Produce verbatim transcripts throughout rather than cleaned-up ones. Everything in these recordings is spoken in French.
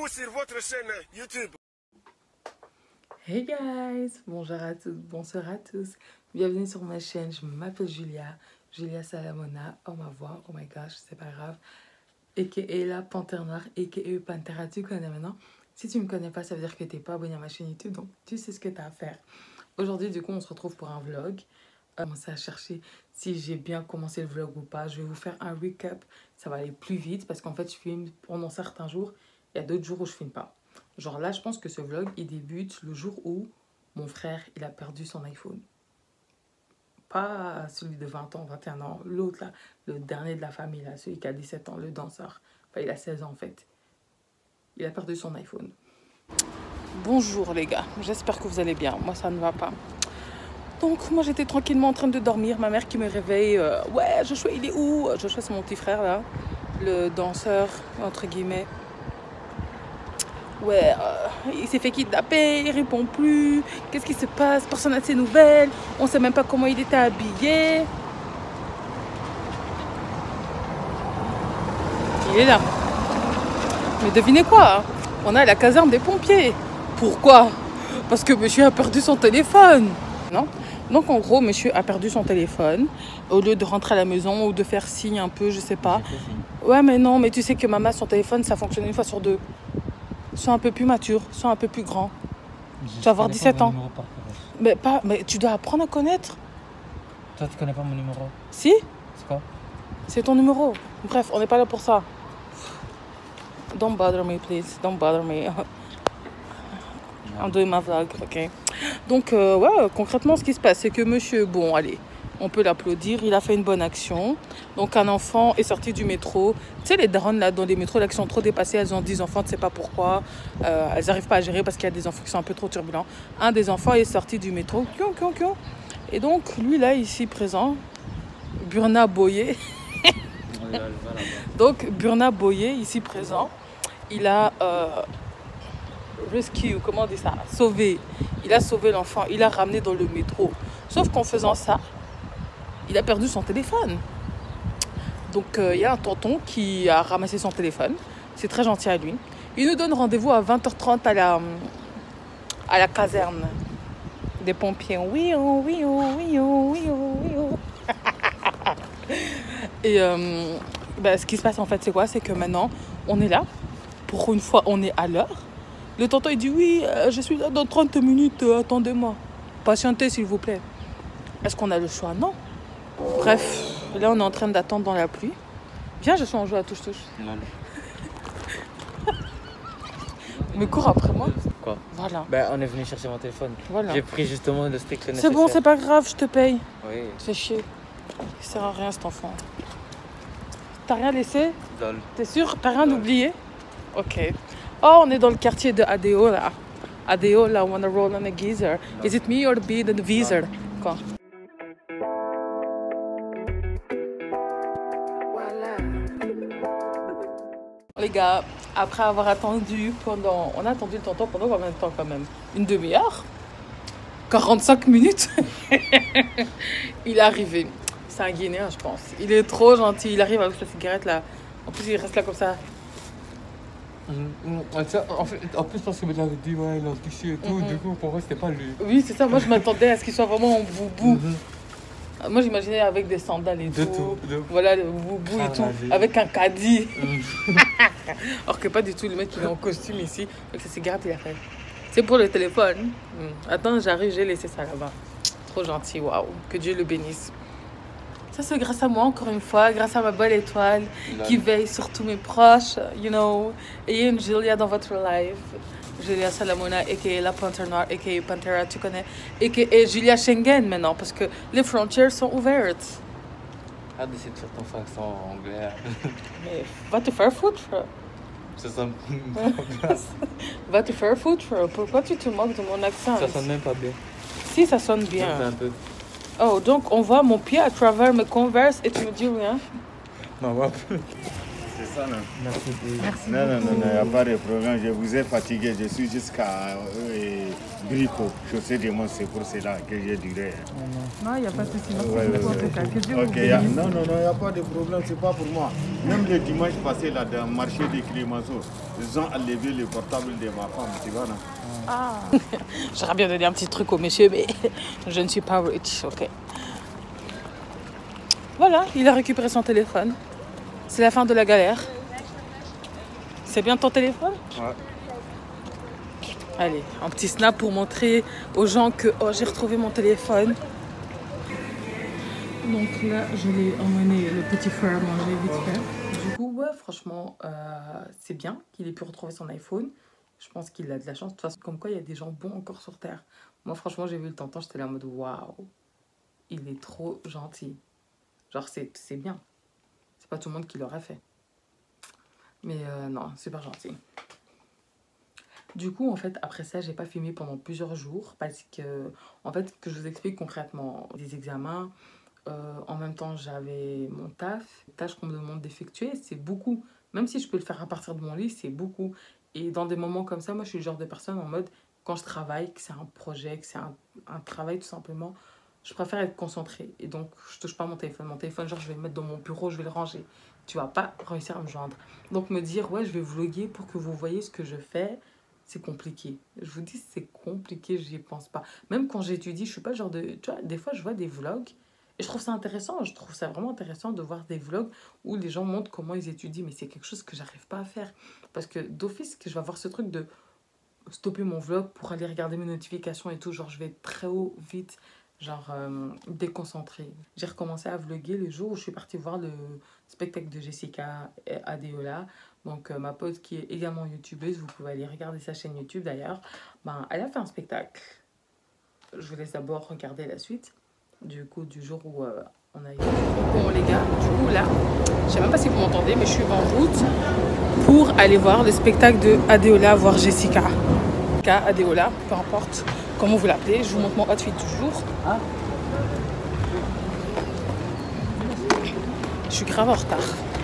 vous sur votre chaîne YouTube. Hey guys, bonjour à tous, bonsoir à tous. Bienvenue sur ma chaîne, je m'appelle Julia, Julia Salamona. Oh ma voix, oh my gosh, c'est pas grave. A K A la Panthère Noire, A K A Pantera, tu connais maintenant. Si tu me connais pas, ça veut dire que t'es pas abonné à ma chaîne YouTube, donc tu sais ce que t'as à faire. Aujourd'hui, du coup, on se retrouve pour un vlog. Je commence à chercher si j'ai bien commencé le vlog ou pas. Je vais vous faire un recap. Ça va aller plus vite parce qu'en fait, je filme pendant certains jours. Il y a d'autres jours où je filme pas. Genre là, je pense que ce vlog, il débute le jour où mon frère, il a perdu son iPhone. Pas celui de vingt ans, vingt et un ans. L'autre là, le dernier de la famille là, celui qui a dix-sept ans, le danseur. Enfin, il a seize ans en fait. Il a perdu son iPhone. Bonjour les gars, j'espère que vous allez bien. Moi, ça ne va pas. Donc, moi, j'étais tranquillement en train de dormir. Ma mère qui me réveille. Euh, ouais, Joshua, il est où? Joshua, c'est mon petit frère, là. Le danseur, entre guillemets. Ouais, euh, il s'est fait kidnapper, il répond plus. Qu'est-ce qui se passe? Personne n'a de ses nouvelles. On sait même pas comment il était habillé. Il est là. Mais devinez quoi, hein? On a la caserne des pompiers. Pourquoi? Parce que monsieur a perdu son téléphone. Non? Donc en gros, monsieur a perdu son téléphone. Au lieu de rentrer à la maison ou de faire signe un peu, je sais pas. Ouais, mais non, mais tu sais que maman, son téléphone, ça fonctionne une fois sur deux. Sois un peu plus mature, sois un peu plus grand. Je tu vas avoir dix-sept ans. Par mais, pas, mais tu dois apprendre à connaître. Toi, tu connais pas mon numéro? Si? C'est quoi? C'est ton numéro. Bref, on n'est pas là pour ça. Don't bother me, please. Don't bother me. I'm doing my vlog, ok. Donc, euh, ouais, concrètement, ce qui se passe, c'est que monsieur, bon, allez, on peut l'applaudir, il a fait une bonne action. Donc, un enfant est sorti du métro. Tu sais, les darons, là, dans les métros, là, qui sont trop dépassés, elles ont dix enfants, tu sais pas pourquoi. Euh, elles n'arrivent pas à gérer parce qu'il y a des enfants qui sont un peu trop turbulents. Un des enfants est sorti du métro. Kion, kion, kion. Et donc, lui, là, ici présent, Burna Boye. Donc, Burna Boye, ici présent, il a... Euh, rescue, comment on dit ça, sauvé. Il a sauvé l'enfant, il l'a ramené dans le métro. Sauf qu'en faisant ça, il a perdu son téléphone. Donc il euh, y a un tonton qui a ramassé son téléphone. C'est très gentil à lui. Il nous donne rendez-vous à vingt heures trente à la, à la caserne des pompiers. Oui, oh, oui, oh, oui, oh, oui, oh, oui, oh. Et euh, ben, ce qui se passe en fait, c'est quoi? C'est que maintenant, on est là. Pour une fois, on est à l'heure. Le tonton, il dit, oui, euh, je suis là dans trente minutes, euh, attendez-moi. Patientez, s'il vous plaît. Est-ce qu'on a le choix? Non. Bref, là, on est en train d'attendre dans la pluie. Viens, je suis en jeu à touche-touche. Non. Mais cours après moi. Quoi? Voilà. Ben, on est venu chercher mon téléphone. Voilà. J'ai pris justement le stick nécessaire. C'est bon, c'est pas grave, je te paye. Oui. Fais chier. Il sert à rien, cet enfant. T'as rien laissé? Lol. T'es sûr? T'as rien oublié? Ok. Oh, on est dans le quartier de Adeo, là. Adeo, là, wanna roll on a geezer. No. Is it me or be the geezer? No. Quoi? Voilà. Les gars, après avoir attendu pendant... On a attendu le tonton pendant combien de temps, quand même? Une demi-heure? quarante-cinq minutes? Il est arrivé. C'est un Guinéen, je pense. Il est trop gentil. Il arrive avec sa cigarette, là. En plus, il reste là comme ça. Mmh, en, fait, en plus, parce que me l'avait dit, ouais, il a un tissu et tout, mmh. Du coup, pour moi, c'était pas lui. Oui, c'est ça. Moi, je m'attendais à ce qu'il soit vraiment en boubou. Mmh. Moi, j'imaginais avec des sandales et de tout. tout de... Voilà, le boubou ah, et tout. Vie. Avec un caddie. Mmh. Alors que pas du tout. Le mec, il est en costume ici. Avec sa cigarette, il a fait. C'est pour le téléphone. Mmh. Attends, j'arrive, j'ai laissé ça là-bas. Trop gentil, waouh. Que Dieu le bénisse. Ça, c'est grâce à moi, encore une fois, grâce à ma belle étoile Lol. Qui veille sur tous mes proches, you know. Ayez une Julia dans votre life. Julia Salamona, a k a la Panthère Noire, a k a Pantera, tu connais. a k a Julia Schengen maintenant, parce que les frontières sont ouvertes. Arrête d'essayer de faire ton accent anglais. Mais va te faire foutre. Ça sonne Va te faire foutre. Pourquoi tu te moques de mon accent? Ça sonne même pas bien. Si, ça sonne bien. Ça un peu. Oh, donc on voit mon pied à travers mes Converse et tu me dis rien? Non, ouais. C'est ça, non? Merci. Merci Non, non, non, beaucoup. il n'y a pas de problème. Je vous ai fatigué. Je suis jusqu'à euh, Brico, chaussée de moi. C'est pour cela que j'ai duré. Non, il n'y a pas de souci. Merci Ouais, beaucoup, ouais, en tout cas. ouais. Que Dieu Ok, vous y a- bénisse. non, non, non, il n'y a pas de problème. C'est pas pour moi. Même le dimanche passé, là, dans le marché de Clémenceau, ils ont enlevé le portable de ma femme. Tu vois, non? Ah. J'aurais bien donné un petit truc au monsieur, mais je ne suis pas rich, ok. Voilà, il a récupéré son téléphone. C'est la fin de la galère. C'est bien ton téléphone? Ouais. Allez, un petit snap pour montrer aux gens que oh, j'ai retrouvé mon téléphone. Donc là, je l'ai emmené le petit frère manger vite fait. Du coup, ouais, franchement, euh, c'est bien qu'il ait pu retrouver son iPhone. Je pense qu'il a de la chance. De toute façon, comme quoi, il y a des gens bons encore sur Terre. Moi, franchement, j'ai vu le tonton, j'étais là en mode waouh, il est trop gentil. Genre, c'est bien. C'est pas tout le monde qui l'aurait fait. Mais euh, non, super gentil. Du coup, en fait, après ça, j'ai pas filmé pendant plusieurs jours parce que, en fait, que je vous explique concrètement, des examens, euh, en même temps, j'avais mon taf, les tâches qu'on me demande d'effectuer, c'est beaucoup. Même si je peux le faire à partir de mon lit, c'est beaucoup. Et dans des moments comme ça, moi, je suis le genre de personne en mode, quand je travaille, que c'est un projet, que c'est un, un travail tout simplement, je préfère être concentrée. Et donc, je touche pas mon téléphone. Mon téléphone, genre, je vais le mettre dans mon bureau, je vais le ranger. Tu vas pas réussir à me joindre. Donc, me dire, ouais, je vais vlogger pour que vous voyez ce que je fais, c'est compliqué. Je vous dis, c'est compliqué, j'y pense pas. Même quand j'étudie, je suis pas le genre de... Tu vois, des fois, je vois des vlogs et je trouve ça intéressant. Je trouve ça vraiment intéressant de voir des vlogs où les gens montrent comment ils étudient. Mais c'est quelque chose que j'arrive pas à faire. Parce que d'office, que je vais avoir ce truc de stopper mon vlog pour aller regarder mes notifications et tout. Genre, je vais être très haut, vite, genre euh, déconcentrée. J'ai recommencé à vlogger le jour où je suis partie voir le spectacle de Jessica Adeola. Donc, euh, ma pote qui est également youtubeuse, vous pouvez aller regarder sa chaîne YouTube d'ailleurs. Ben, elle a fait un spectacle. Je vous laisse d'abord regarder la suite. Du coup, du jour où euh, on a eu... Bon, les gars, du coup, là, je sais même pas si vous m'entendez, mais je suis en route pour aller voir le spectacle de Adeola, voir Jessica. Adeola, peu importe comment vous l'appelez. Je vous montre mon outfit du jour. Je suis grave en retard.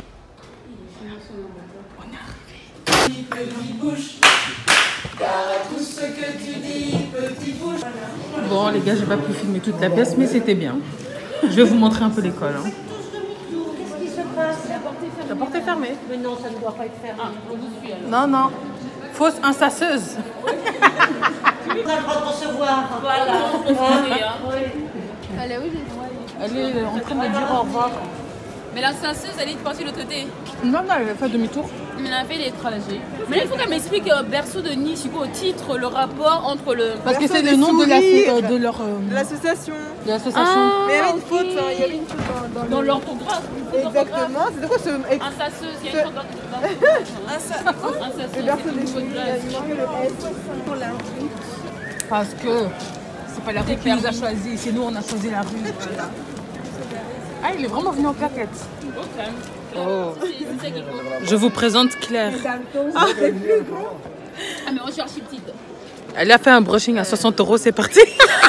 On est arrivé. Petit bouche, car à tout ce que tu dis, petit bouche. Bon, les gars, j'ai pas pu filmer toute la pièce, mais c'était bien. Je vais vous montrer un peu l'école. Hein. Qu'est-ce qui se passe? La porte est fermée. La porte est fermée. Mais non, ça ne doit pas être fermé. Ah, on vous suit alors. Non, non. Fausse insasseuse. On a le droit de recevoir. Voilà. Elle est où, Jessie? Elle est en train de dire au revoir. Mais la sasseuse, elle est partie de l'autre côté. Non, non, elle a fait demi-tour. Mais elle a fait les trajets. Mais là, il faut qu'elle m'explique euh, berceau de Nice, du coup, au titre, le rapport entre le... Parce que c'est Berceau le des nom de, la, sourires. euh, de leur euh, L'association. de l'association. Ah, Mais il y avait une ok. faute, hein, il y avait une faute dans, dans Dans le... l'orthographe. une faute d'orthographe. Exactement, c'est quoi ce... Insasseuse, il y a une faute d'orthographe. Insasseuse, Le berceau c'est des une faute souris, de il manquait le S. Pour la Parce que c'est pas la rue qui nous a choisi, c'est nous on a choisi la rue. Voilà. Ah, il est vraiment venu en claquette. Oh. C'est ça qui compte. Je vous présente Claire. Ah, mais on cherche une petite. Elle a fait un brushing à soixante euros, c'est parti.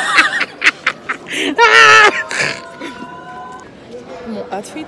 Mon outfit.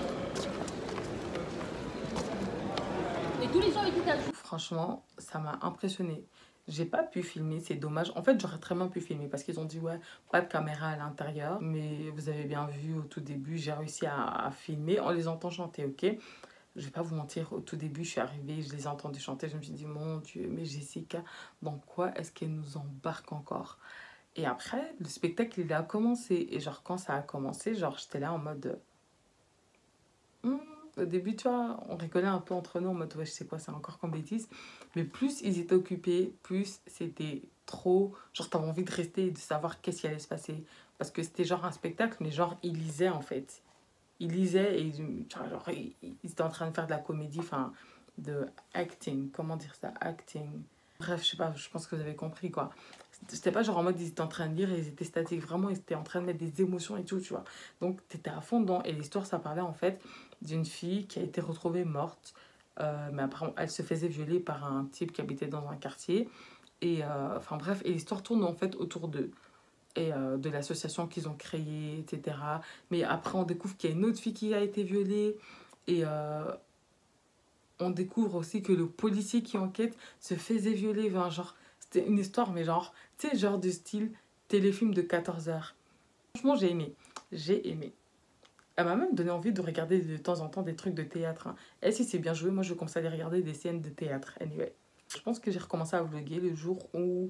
Et tous les gens avec qui t'as joué. Franchement, ça m'a impressionnée. J'ai pas pu filmer, c'est dommage. En fait, j'aurais très bien pu filmer parce qu'ils ont dit ouais, pas de caméra à l'intérieur. Mais vous avez bien vu au tout début, j'ai réussi à, à filmer. On les entend chanter, ok? Je vais pas vous mentir, au tout début, je suis arrivée, je les ai entendus chanter. Je me suis dit, mon Dieu, mais Jessica, dans quoi est-ce qu'elle nous embarque encore? Et après, le spectacle, il a commencé. Et genre, quand ça a commencé, genre, j'étais là en mode... Hmm. Au début, tu vois, on rigolait un peu entre nous en mode, ouais, je sais quoi, c'est encore comme bêtise. Mais plus ils étaient occupés, plus c'était trop... Genre, t'avais envie de rester et de savoir qu'est-ce qui allait se passer. Parce que c'était genre un spectacle, mais genre, ils lisaient en fait. Ils lisaient et ils, genre, ils, ils étaient en train de faire de la comédie, enfin, de acting. Comment dire ça? Acting. Bref, je sais pas, je pense que vous avez compris, quoi. C'était pas genre en mode ils étaient en train de lire et ils étaient statiques. Vraiment, ils étaient en train de mettre des émotions et tout, tu vois. Donc, t'étais à fond dedans. Et l'histoire, ça parlait en fait d'une fille qui a été retrouvée morte. Euh, mais après, elle se faisait violer par un type qui habitait dans un quartier. Et euh, enfin bref, et l'histoire tourne en fait autour d'eux. Et euh, de l'association qu'ils ont créée, et cetera. Mais après, on découvre qu'il y a une autre fille qui a été violée. Et... Euh, on découvre aussi que le policier qui enquête se faisait violer. Enfin, genre, c'était une histoire, mais genre, tu sais, genre de style téléfilm de quatorze heures. Franchement, j'ai aimé. J'ai aimé. Elle m'a même donné envie de regarder de temps en temps des trucs de théâtre. Hein. Et si c'est bien joué, moi, je commence à aller regarder des scènes de théâtre. Anyway. Je pense que j'ai recommencé à vlogger le jour où...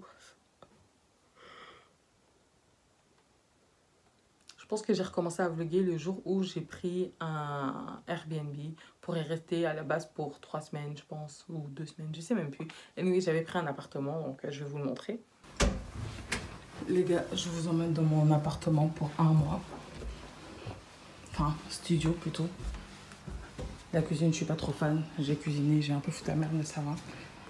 Je pense que j'ai recommencé à vlogger le jour où j'ai pris un Airbnb pour y rester à la base pour trois semaines, je pense, ou deux semaines, je sais même plus. Et anyway, j'avais pris un appartement, donc je vais vous le montrer. Les gars, je vous emmène dans mon appartement pour un mois. Enfin, studio plutôt. La cuisine, je suis pas trop fan. J'ai cuisiné, j'ai un peu foutu la merde, mais ça va.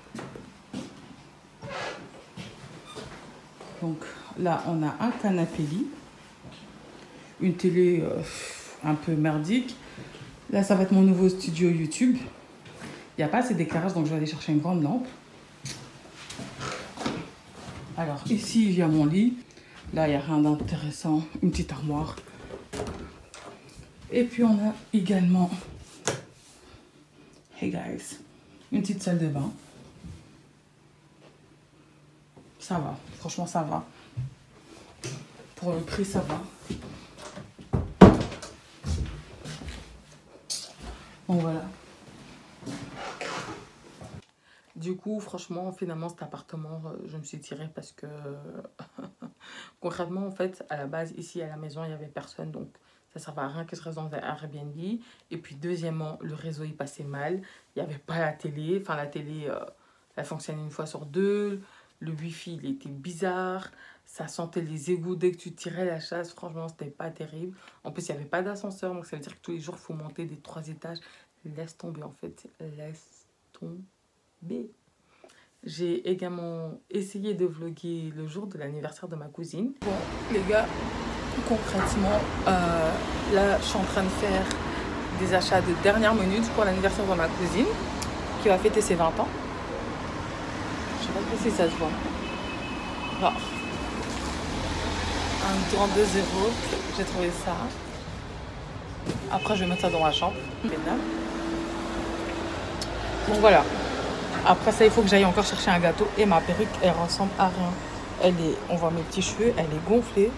Donc là, on a un canapé lit. Une télé euh, un peu merdique. Là, ça va être mon nouveau studio YouTube. Il n'y a pas assez d'éclairage, donc je vais aller chercher une grande lampe. Alors, ici, il y a mon lit. Là, il n'y a rien d'intéressant. Une petite armoire. Et puis, on a également... Hey guys. Une petite salle de bain. Ça va. Franchement, ça va. Pour le prix, ça va. Donc voilà. Du coup, franchement, finalement, cet appartement, je me suis tirée parce que concrètement, en fait, à la base, ici à la maison, il n'y avait personne. Donc, ça ne servait à rien que je reste dans un Airbnb. Et puis, deuxièmement, le réseau, il passait mal. Il n'y avait pas la télé. Enfin, la télé, euh, elle fonctionnait une fois sur deux. Le wifi, il était bizarre. Ça sentait les égouts dès que tu tirais la chasse. Franchement, c'était pas terrible. En plus, il n'y avait pas d'ascenseur. Donc, ça veut dire que tous les jours, il faut monter des trois étages. Laisse tomber, en fait. Laisse tomber. J'ai également essayé de vlogger le jour de l'anniversaire de ma cousine. Bon, les gars, concrètement, euh, là, je suis en train de faire des achats de dernière minute pour l'anniversaire de ma cousine qui va fêter ses vingt ans. Je sais pas si ça se voit. Genre, un grand deux zéro, j'ai trouvé ça. Après, je vais mettre ça dans ma chambre. Donc voilà. Après ça, il faut que j'aille encore chercher un gâteau. Et ma perruque, elle ressemble à rien. Elle est, on voit mes petits cheveux, elle est gonflée.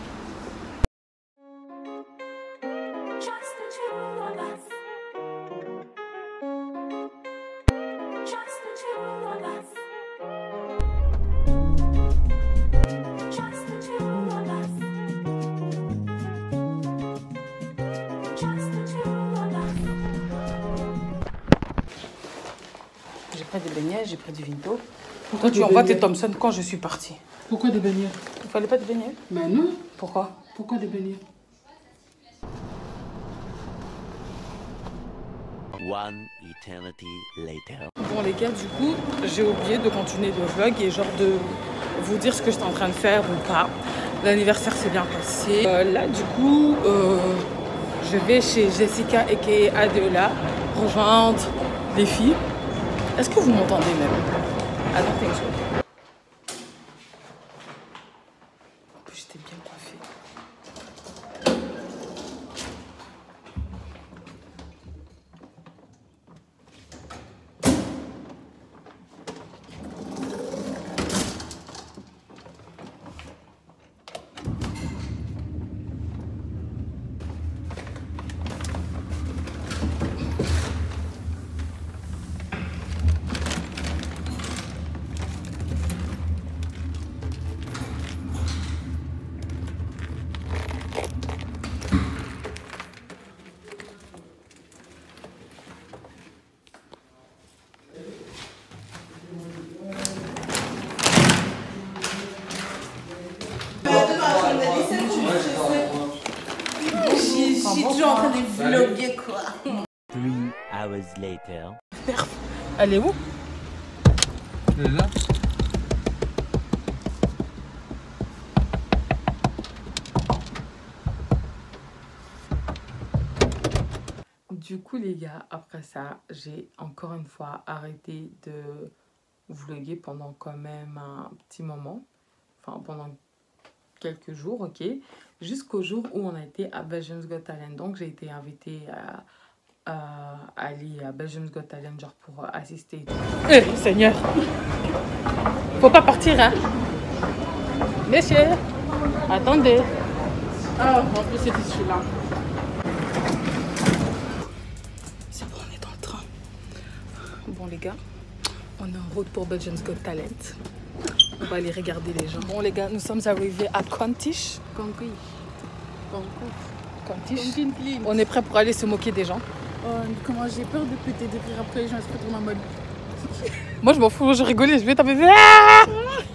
J'ai pris des beignets, j'ai pris du Vinto. Toi, tu envoies tes Thompson quand je suis partie. Pourquoi des beignets? Il fallait pas de beignets? Mais non. Pourquoi? Pourquoi des beignets? One eternity later. Bon les gars, du coup, j'ai oublié de continuer le vlog et genre de vous dire ce que j'étais en train de faire ou pas. L'anniversaire s'est bien passé. Euh, là, du coup, euh, je vais chez Jessica aka Adeola rejoindre les filles. Est-ce que vous m'entendez même? I don't think so. En plus, j'étais bien coiffée. Je suis toujours en train de vlogger quoi. Three hours later. Elle est où? Elle est là. Du coup les gars, après ça, j'ai encore une fois arrêté de vlogger pendant quand même un petit moment. Enfin pendant quelques jours, ok. Jusqu'au jour où on a été à Belgium's Got Talent. Donc j'ai été invitée à euh, aller à Belgium's Got Talent, genre pour assister et tout. Eh, Seigneur! Faut pas partir, hein? Messieurs, attendez. Ah, en plus, c'était celui-là. C'est bon, on est dans le train. Bon, les gars, on est en route pour Belgium's Got Talent. On va aller regarder les gens. Bon, les gars, nous sommes arrivés à Contish. Conquis. Contish. On est prêts pour aller se moquer des gens. Oh, comment j'ai peur de péter des rires après les gens se retrouvent en mode. Moi, je m'en fous, je rigolais, je vais taper. Ah,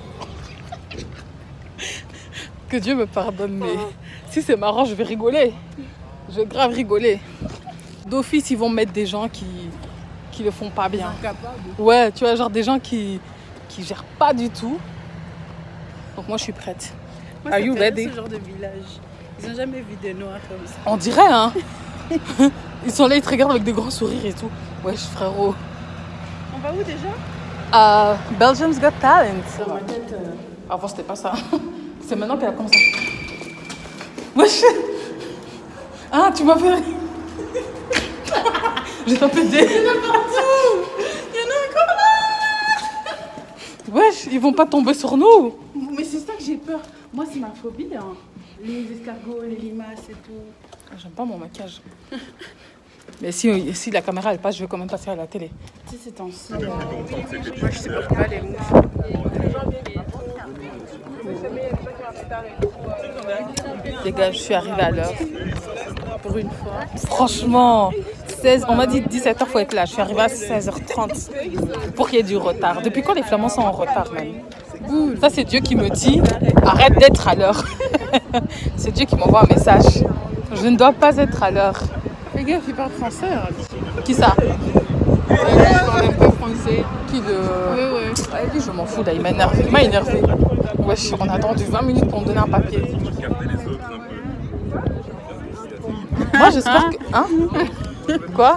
que Dieu me pardonne, mais si c'est marrant, je vais rigoler. Je vais grave rigoler. D'office, ils vont mettre des gens qui qui le font pas bien. Ouais, tu vois, genre des gens qui qui gèrent pas du tout. Donc moi, je suis prête. Moi, Are you ready? ce genre de village. Ils ont jamais vu des noirs comme ça. On dirait, hein. Ils sont là, ils te regardent avec des grands sourires et tout. Wesh, frérot. On va où déjà? À Belgium's Got Talent. Dans ma tête, euh... avant, c'était pas ça. C'est maintenant qu'elle a commencé. Wesh. Ah, tu m'as fait rire. J'ai tapé des... Il y en a partout. Il y en a encore là. Wesh, ils vont pas tomber sur nous. Mais c'est ça que j'ai peur. Moi, c'est ma phobie. Hein. Les escargots, les limaces et tout. J'aime pas mon maquillage. Mais si, si la caméra elle passe, je vais quand même passer à la télé. Tu sais, c'est temps-ci. Euh... Moi, je supporte pas les mouches. Les gars, je suis arrivée à l'heure. Pour une fois. Franchement, seize, on m'a dit dix-sept heures, il faut être là. Je suis arrivée à seize heures trente pour qu'il y ait du retard. Depuis quand les Flamands sont en retard, même? Ça, c'est Dieu qui me dit, arrête d'être à l'heure. C'est Dieu qui m'envoie un message. Je ne dois pas être à l'heure. Les gars, il parle français. Hein. Qui ça? Il parle un peu français. Qui le... Oui, oui. Ah, lui, je m'en fous, là, il m'énerve. Il m'a énervé. Wesh, on a attendu vingt minutes pour me donner un papier. Moi, j'espère que... Hein? Quoi?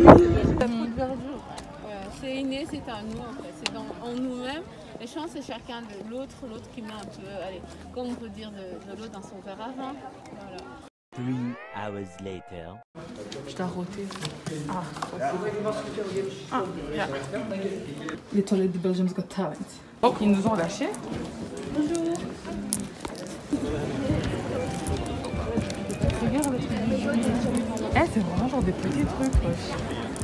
C'est inné, c'est à nous, en fait. C'est dans, en nous-mêmes. Les chances, c'est chacun de l'autre, l'autre qui met un peu, allez, comme on peut dire, de, de l'eau dans son verre à vin. Voilà. Three hours later. Je dois roter. Ah. Ah, yeah. Les toilettes de Belgium's Got Talent. Donc, ils nous ont lâchés. Bonjour. Regarde. Eh, c'est vraiment genre des petits trucs. Wesh.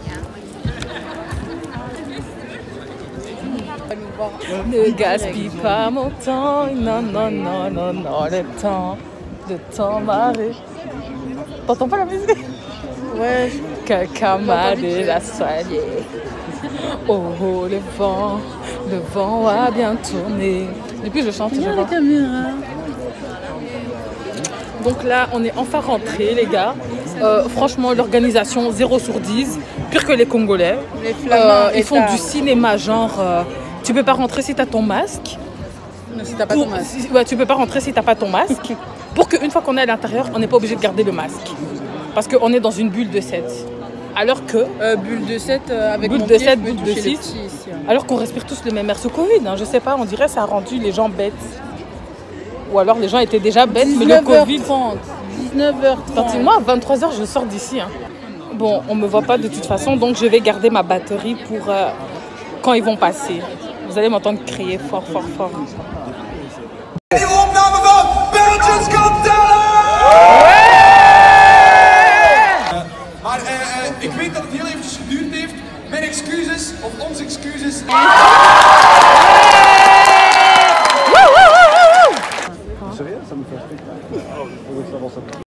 Ne gaspille pas mon temps, non, non, non, non, non, le temps, le temps m'arrive. T'entends pas la musique? Ouais. Quelqu'un m'a déjà soigné. Oh, oh, le vent, le vent a bien tourné. Depuis, je chante, je vois. Donc là, on est enfin rentrés, les gars. Euh, franchement, l'organisation zéro sur dix, pire que les Congolais. Les euh, ils font du cinéma, genre, euh, tu peux pas rentrer si t'as ton masque. Non, si t'as pas Pour, ton masque. Si, ouais, tu peux pas rentrer si t'as pas ton masque. Pour qu'une fois qu'on est à l'intérieur, on n'est pas obligé de garder le masque. Parce qu'on est dans une bulle de sept. Alors que... Euh, bulle de sept euh, avec bulle mon de pied, sept, je peux bulle de toucher les six. petits ici, hein. Alors qu'on respire tous le même air. Ce Covid, hein, je sais pas, on dirait que ça a rendu les gens bêtes. Ou alors les gens étaient déjà bêtes, mais le Covid... dix-neuf heures trente. Moi, à vingt-trois heures, je sors d'ici. Hein. Bon, on me voit pas de toute façon, donc je vais garder ma batterie pour euh, quand ils vont passer. Vous allez m'entendre crier fort, fort, fort. Maar uh, uh, ik weet dat het heel eventjes geduurd heeft. Mijn excuses, of onze excuses. Sérieux, ça me fait rire.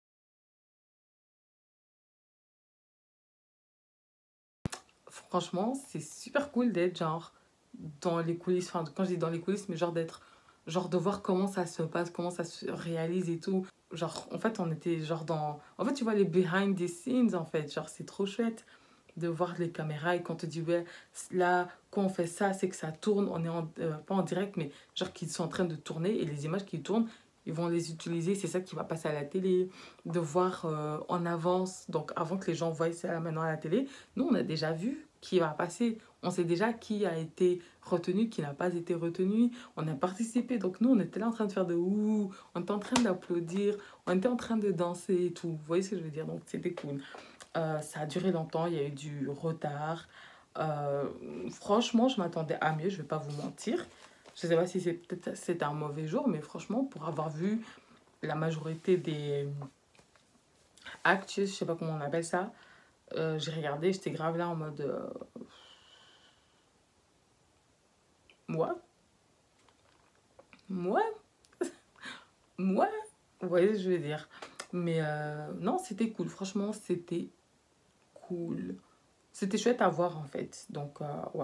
Franchement, c'est super cool d'être genre dans les coulisses, enfin quand je dis dans les coulisses, mais genre d'être, genre de voir comment ça se passe, comment ça se réalise et tout. Genre, en fait, on était genre dans... En fait, tu vois les behind the scenes, en fait. Genre, c'est trop chouette de voir les caméras et qu'on te dit, ouais, là, quand on fait ça, c'est que ça tourne. On est en, euh, pas en direct, mais genre qu'ils sont en train de tourner et les images qui tournent, ils vont les utiliser. C'est ça qui va passer à la télé. De voir euh, en avance, donc avant que les gens voient ça maintenant à la télé, nous, on a déjà vu qui va passer. On sait déjà qui a été retenu, qui n'a pas été retenu. On a participé. Donc nous, on était là en train de faire de ouh. On était en train d'applaudir. On était en train de danser et tout. Vous voyez ce que je veux dire? Donc c'était cool. Euh, ça a duré longtemps, il y a eu du retard. Euh, franchement, je m'attendais à mieux, je vais pas vous mentir. Je sais pas si c'est peut-être c'était un mauvais jour, mais franchement, pour avoir vu la majorité des actes, je sais pas comment on appelle ça, euh, j'ai regardé, j'étais grave là en mode... Euh... Moi Moi Moi Vous voyez ce que je veux dire. Mais euh, non, c'était cool. Franchement, c'était cool. C'était chouette à voir, en fait. Donc, euh, ouais.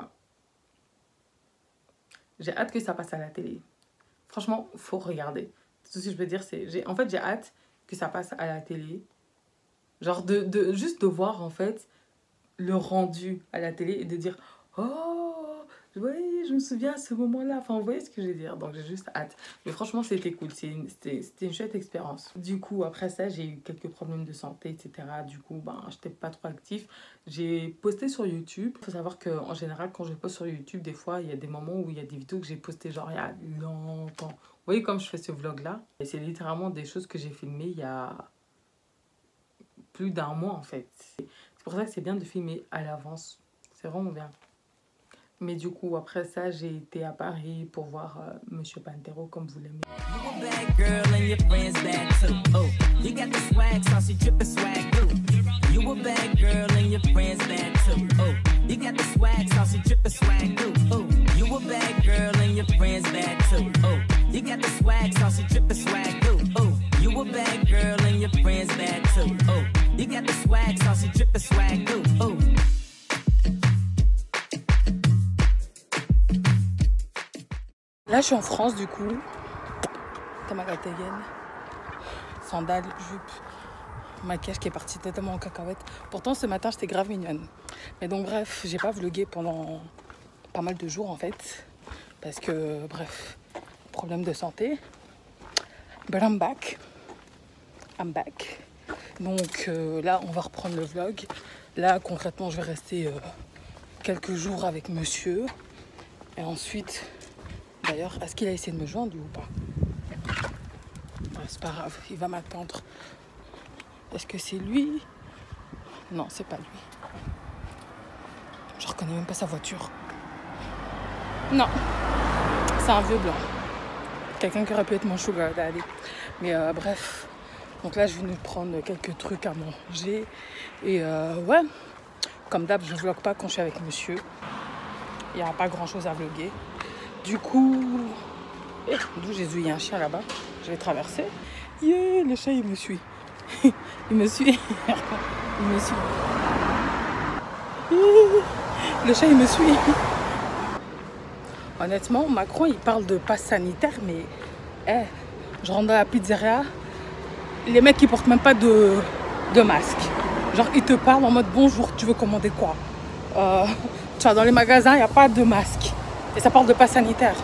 J'ai hâte que ça passe à la télé. Franchement, faut regarder. Tout ce que je veux dire, c'est... En fait, j'ai hâte que ça passe à la télé. Genre, de, de, juste de voir, en fait, le rendu à la télé et de dire... Oh, oui, je me souviens à ce moment-là. Enfin, vous voyez ce que je veux dire. Donc, j'ai juste hâte. Mais franchement, c'était cool. C'était une chouette expérience. Du coup, après ça, j'ai eu quelques problèmes de santé, et cetera. Du coup, ben, je n'étais pas trop active. J'ai posté sur YouTube. Il faut savoir qu'en général, quand je poste sur YouTube, des fois, il y a des moments où il y a des vidéos que j'ai postées genre il y a longtemps. Vous voyez comme je fais ce vlog-là. Et c'est littéralement des choses que j'ai filmées il y a plus d'un mois, en fait. C'est pour ça que c'est bien de filmer à l'avance. C'est vraiment bien. Mais du coup, après ça, j'ai été à Paris pour voir euh, Monsieur Pantero, comme vous l'aimez. Là, je suis en France, du coup. Tamakatayen. Sandales, jupe, maquillage qui est parti totalement en cacahuète. Pourtant, ce matin, j'étais grave mignonne. Mais donc, bref, j'ai pas vlogué pendant pas mal de jours, en fait. Parce que, bref, problème de santé. But I'm back. I'm back. Donc, euh, là, on va reprendre le vlog. Là, concrètement, je vais rester euh, quelques jours avec monsieur. Et ensuite... D'ailleurs, est-ce qu'il a essayé de me joindre, lui, ou pas? Ouais, c'est pas grave, il va m'attendre. Est-ce que c'est lui? Non, c'est pas lui. Je reconnais même pas sa voiture. Non, c'est un vieux blanc. Quelqu'un qui aurait pu être mon sugar daddy. Mais euh, bref, donc là, je vais nous prendre quelques trucs à manger. Et euh, ouais, comme d'hab, je ne vlog pas quand je suis avec monsieur. Il n'y a pas grand-chose à vlogger. Du coup, eh, d'où Jésus, il y a un chien là-bas. Je vais traverser. Yeah, le chat, il me suit. Il me suit. Il me suit. Yeah, le chat, il me suit. Honnêtement, Macron, il parle de passe sanitaire, mais eh, je rentre dans la pizzeria, les mecs, ils portent même pas de, de masque. Genre, ils te parlent en mode bonjour, tu veux commander quoi? euh, Tu vois, dans les magasins, il n'y a pas de masque. Et ça parle de passe sanitaire.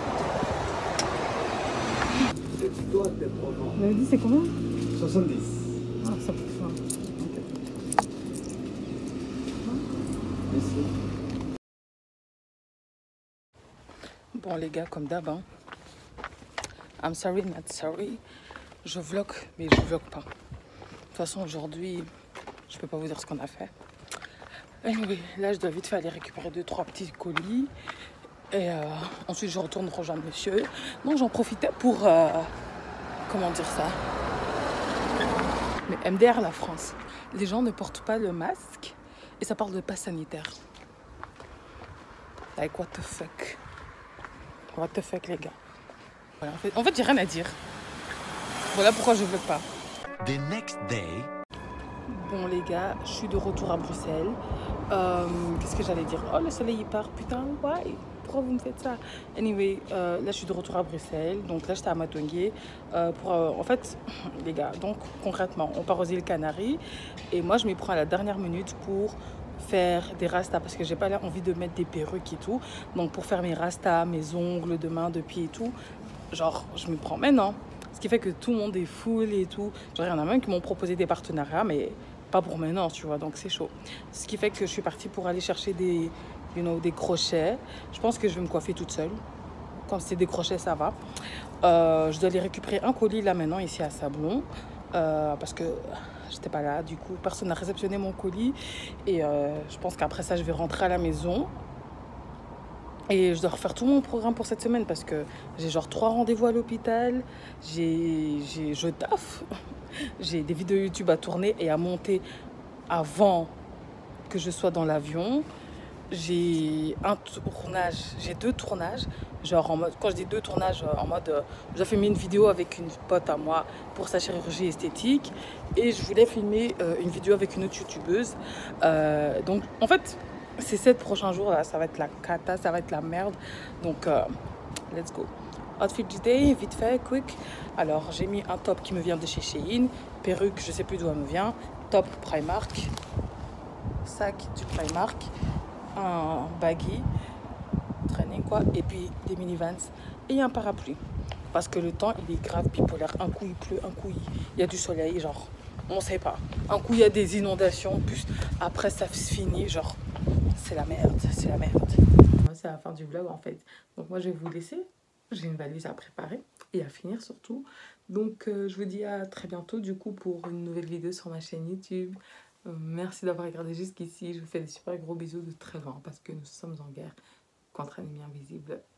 Vous m'avez dit c'est combien? soixante-dix. Ah, ça peut faire. Merci. Bon les gars, comme d'hab, hein. I'm sorry, not sorry. Je vlog, mais je vlog pas. De toute façon, aujourd'hui, je peux pas vous dire ce qu'on a fait. Anyway, là, je dois vite faire aller récupérer deux, trois petits colis. Et euh, ensuite, je retourne rejoindre monsieur. Donc, j'en profitais pour... Euh, comment dire ça? Mais M D R, la France. Les gens ne portent pas le masque. Et ça parle de passe sanitaire. Like, what the fuck? What the fuck, les gars? Voilà, en fait, en fait j'ai rien à dire. Voilà pourquoi je ne vlog pas. The next day... Bon les gars, je suis de retour à Bruxelles. Euh, Qu'est-ce que j'allais dire? Oh, le soleil il part, putain, why? Pourquoi vous me faites ça? Anyway, euh, là je suis de retour à Bruxelles. Donc là j'étais à Matongué. Euh, pour, euh, en fait, les gars, donc concrètement, on part aux îles Canaries. Et moi je m'y prends à la dernière minute pour faire des rastas. Parce que j'ai pas envie de mettre des perruques et tout. Donc pour faire mes rastas, mes ongles de main, de pied et tout. Genre, je me prends maintenant. Ce qui fait que tout le monde est full et tout. Genre, il y en a même qui m'ont proposé des partenariats, mais pas pour maintenant, tu vois, donc c'est chaud. Ce qui fait que je suis partie pour aller chercher des, you know, des crochets. Je pense que je vais me coiffer toute seule. Comme c'est des crochets, ça va. Euh, je dois aller récupérer un colis là maintenant, ici à Sablon. Euh, parce que j'étais pas là. Du coup, personne n'a réceptionné mon colis. Et euh, je pense qu'après ça, je vais rentrer à la maison. Et je dois refaire tout mon programme pour cette semaine parce que j'ai genre trois rendez-vous à l'hôpital. J'ai, j'ai, je taffe. J'ai des vidéos YouTube à tourner et à monter avant que je sois dans l'avion. J'ai un tournage, j'ai deux tournages. Genre en mode, quand je dis deux tournages, en mode, euh, j'ai filmé une vidéo avec une pote à moi pour sa chirurgie esthétique. Et je voulais filmer euh, une vidéo avec une autre youtubeuse. Euh, donc en fait, ces sept prochains jours là, ça va être la cata, ça va être la merde. Donc, euh, let's go. Outfit du day, vite fait, quick. Alors, j'ai mis un top qui me vient de chez Shein. Perruque, je sais plus d'où elle me vient. Top Primark. Sac du Primark. Un baggy. Training quoi. Et puis des mini Vans. Et un parapluie. Parce que le temps, il est grave bipolaire. Un coup, il pleut. Un coup, il y a du soleil. Genre, on sait pas. Un coup, il y a des inondations. Plus après, ça se finit. Genre, c'est la merde. C'est la merde. C'est la fin du vlog en fait. Donc moi, je vais vous laisser. J'ai une valise à préparer et à finir surtout. Donc euh, je vous dis à très bientôt du coup pour une nouvelle vidéo sur ma chaîne YouTube. Euh, merci d'avoir regardé jusqu'ici. Je vous fais des super gros bisous de très loin parce que nous sommes en guerre contre l'ennemi invisible.